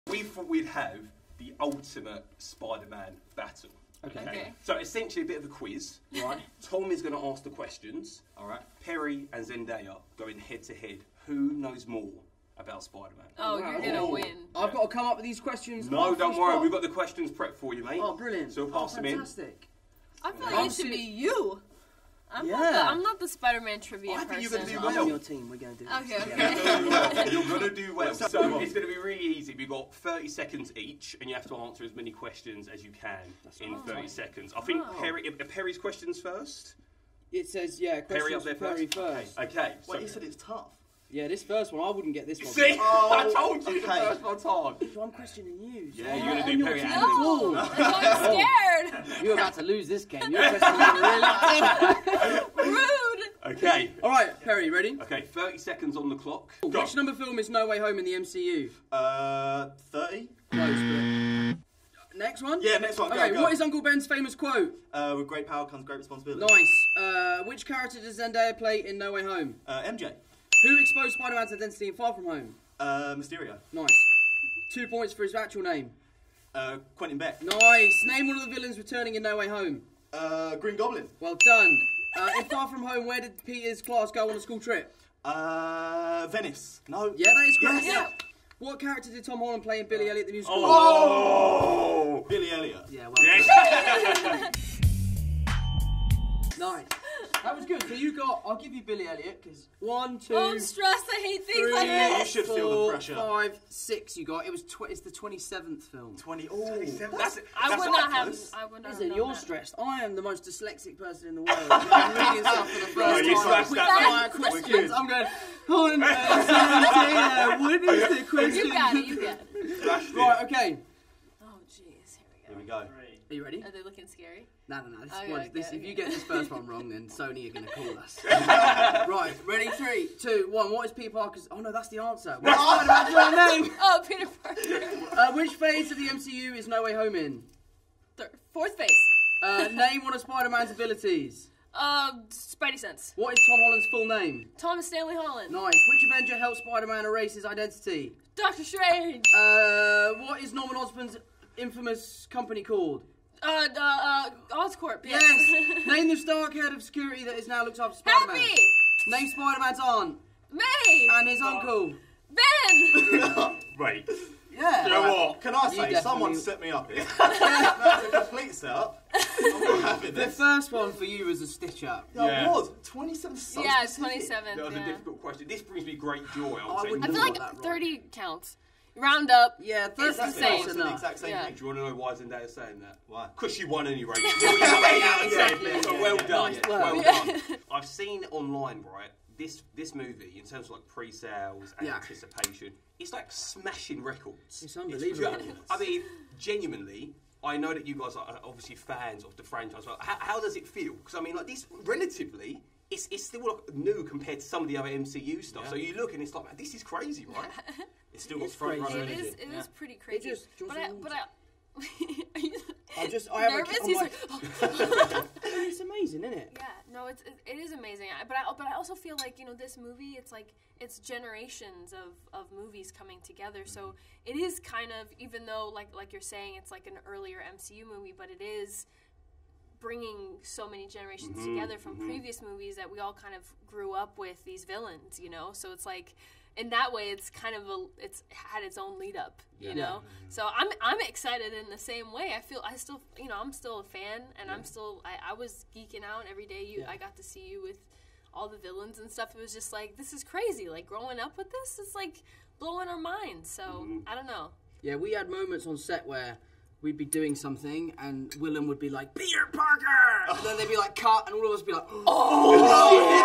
We thought we'd have the ultimate Spider-Man battle. Okay. So essentially a bit of a quiz. Right. Tom is going to ask the questions. All right. Perry and Zendaya going head to head. Who knows more about Spider-Man? Oh, Wow. you're gonna win. I've got to come up with these questions. No, off don't the worry. spot. We've got the questions prepped for you, mate. Oh, brilliant. So we'll pass them in. Fantastic. I feel like it should be you. I'm not the Spider-Man trivia I think person. you're going to do I'm well. on your team. We're going to do this. Okay. You're going to do well. So it's going to be really easy. We've got 30 seconds each, and you have to answer as many questions as you can in 30 seconds. I think Perry's questions first. It says, Perry up questions there for Perry first. first. Okay. So Wait, you said it's tough. Yeah, this first one, I wouldn't get this one. see, I told you the okay. first one's hard. So I'm questioning you. Yeah, you're going to do Perry and No, that's why I'm scared. You're about to lose this game. You're questioning me really. Rude. Okay. All right, Perry, ready? Okay, 30 seconds on the clock. Go. Which number film is No Way Home in the MCU? 30? Close, but... Next one? Yeah, next one. Go, Okay, go. what is Uncle Ben's famous quote? With great power comes great responsibility. Nice. Which character does Zendaya play in No Way Home? MJ. Who exposed Spider-Man's identity in Far From Home? Mysterio. Nice. 2 points for his actual name. Quentin Beck. Nice. Name one of the villains returning in No Way Home. Green Goblin. Well done. In Far From Home, where did Peter's class go on a school trip? Venice. No. Yeah, that is correct. Yes. Yeah. What character did Tom Holland play in Billy Elliot the Musical? Oh! Billy Elliot. Yeah, well Yes. nice. That was good. So you got, I'll give you Billy Elliot, because 1, 2, Oh, I'm stressed. I hate things 3, like Yeah, you this. should feel the pressure. 5, 6 you got. It was it's the 27th film. 20. Oh, I would not have. close. I would not have Listen, known you're that. stressed. I am the most dyslexic person in the world. I'm reading stuff for the first you time. smashed With that, my mate. questions, I'm going, what is the question? You got it. You got it. Right, okay. Oh, jeez. Here Here we go. Are you ready? we go. Are they looking scary? No. This Okay, one, okay, if okay. you get this first one wrong, then Sony are going to call us. Right, ready? 3, 2, 1. What is Peter Parker's... Oh, no, that's the answer. What's Spider-Man's real name? Oh, Peter Parker. Which phase of the MCU is No Way Home in? Fourth face. Name one of Spider-Man's abilities. Spidey sense. What is Tom Holland's full name? Thomas Stanley Holland. Nice. Which Avenger helped Spider-Man erase his identity? Doctor Strange. What is Norman Osborn's infamous company called? Oscorp. Yes. Name the Stark head of security that is now looked after Spider-Man. Happy. Name Spider-Man's aunt May. and his uncle. Ben. Wait. Yeah. You know what? Can I You say, someone definitely- set me up here. That's a complete setup. I'm not happy with The this. first one for you was a stitch-up. Yeah, it was. 27 so Yeah, specific. 27. That was a Yeah. difficult question. This brings me great joy. I say. wouldn't I feel Not like that right. 30 counts. Round up. Yeah, It's 30 the Exactly. same. It's close the enough. exact same Yeah. thing. Do you want to know why Zendaya's saying that? Why? Because she won anyway. exactly. So well done. Nice Well work. done. I've seen online, right, this movie, in terms of like pre-sales and Yeah. anticipation, it's like smashing records. It's unbelievable. I mean, genuinely, I know that you guys are obviously fans of the franchise. But how does it feel? Because I mean, like this, relatively, it's still like new compared to some of the other MCU stuff. Yeah. So you look and it's like, man, this is crazy, right? It's still got It's front crazy. runner It energy. is. It is pretty crazy. just- but I. Are you I have nervous? I'm He's like, like, it's amazing, isn't it? yeah, no, it is amazing. But I also feel like, you know, this movie, it's like it's generations of movies coming together. So it is kind of, even though like you're saying, it's like an earlier MCU movie, but it is bringing so many generations together from previous movies that we all kind of grew up with these villains, you know. So it's like, in that way, it's kind of it's had its own lead up, you know. So I'm excited in the same way. I'm still a fan, and I was geeking out every day. I got to see you with all the villains and stuff. It was just like, this is crazy. Like, growing up with this, it's like blowing our minds. So I don't know. Yeah, we had moments on set where we'd be doing something and Willem would be like, Peter Parker! And then they'd be like, cut, and all of us would be like, oh,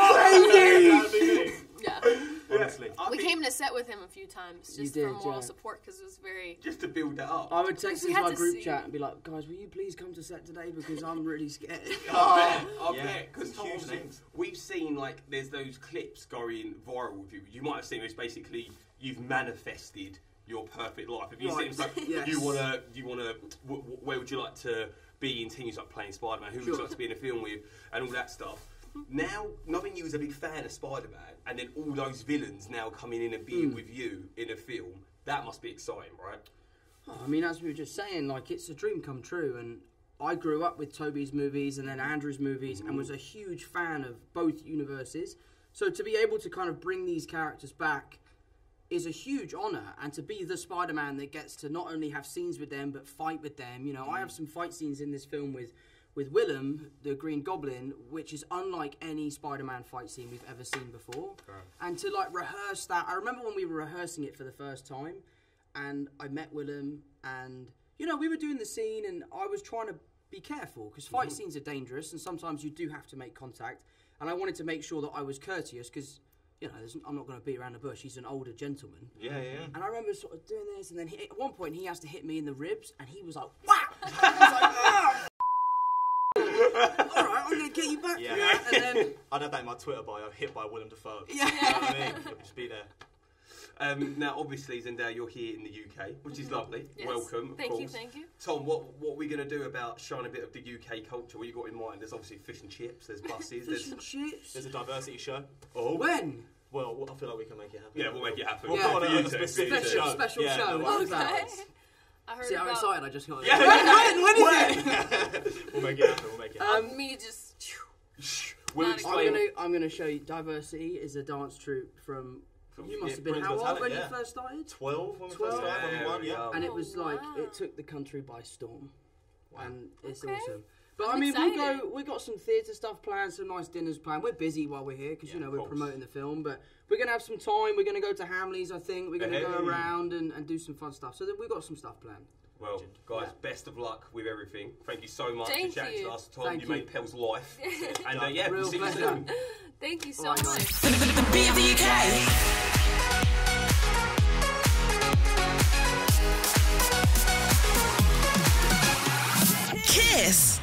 that was crazy! That'd be me. Yeah. Honestly. We came to set with him a few times just did, for moral yeah. support, because it was very... Just to build that up. I would text We into had our to group see. chat and be like, guys, will you please come to set today because I'm really scared. I Yeah. bet, because Some huge names. we've seen like there's those clips going viral with you. You might have seen it's basically you've manifested your perfect life. Have you seen it? It's like Yes. you wanna where would you like to be in 10 years, like playing Spider-Man? Who would you like to be in a film with, and all that stuff. Now, knowing you as a big fan of Spider-Man, and then all those villains now coming in and being with you in a film, That must be exciting, right? Oh, I mean, as we were just saying, like, it's a dream come true, and I grew up with Toby's movies and then Andrew's movies and was a huge fan of both universes. So to be able to kind of bring these characters back is a huge honour, and to be the Spider-Man that gets to not only have scenes with them but fight with them. You know, I have some fight scenes in this film with Willem, the Green Goblin, which is unlike any Spider-Man fight scene we've ever seen before. Right. And to like rehearse that, I remember when we were rehearsing it for the first time, and I met Willem, and you know, we were doing the scene, and I was trying to be careful because fight scenes are dangerous, and sometimes you do have to make contact. And I wanted to make sure that I was courteous because, you know, I'm not going to beat around the bush. He's an older gentleman. Yeah. And I remember sort of doing this, and then at one point he has to hit me in the ribs, and he was like, "Wow!" He was like, "Ah!" All right, I'm going to get you back. Yeah. And then I'd have that in my Twitter bio, hit by Willem Dafoe. Yeah. You know what I mean? It'll just be there. Now, obviously, Zendaya, you're here in the UK, which is lovely. Yes. Welcome, of course. Thank you. Tom, what are we going to do about showing a bit of the UK culture? What you got in mind? There's obviously fish and chips, there's buses, fish and chips. There's a diversity show. Oh. When? Well, I feel like we can make it happen. Yeah, we'll make it happen. We'll Yeah. put on For a you two, specific for you two. show. Special Yeah, show. no What worries. was that? Okay. I heard See how about excited I just got. Yeah. When is it? We'll make it happen. me just. We'll Not explain. I'm gonna show you. Diversity is a dance troupe from. You must have been Britain's how Got old Talent, when yeah. you first started? 12 when we 12? first started, when we won, Yeah, yeah. And it was like wow. it took the country by storm, and it's Okay. awesome. But I'm I mean, excited. we got some theatre stuff planned, some nice dinners planned. We're busy while we're here because Yeah, you know of we're course. promoting the film, but we're gonna have some time. We're gonna go to Hamleys, I think. We're gonna go Hey. around and do some fun stuff. So that we've got some stuff planned. Well, guys, Yeah. best of luck with everything. Thank you so much Thank for chatting you. to us, Tom. Thank you you. made Pel's life. And yeah, Real we'll see you pleasure. soon. Thank you so All right, much. guys. The beat of the UK. Kiss.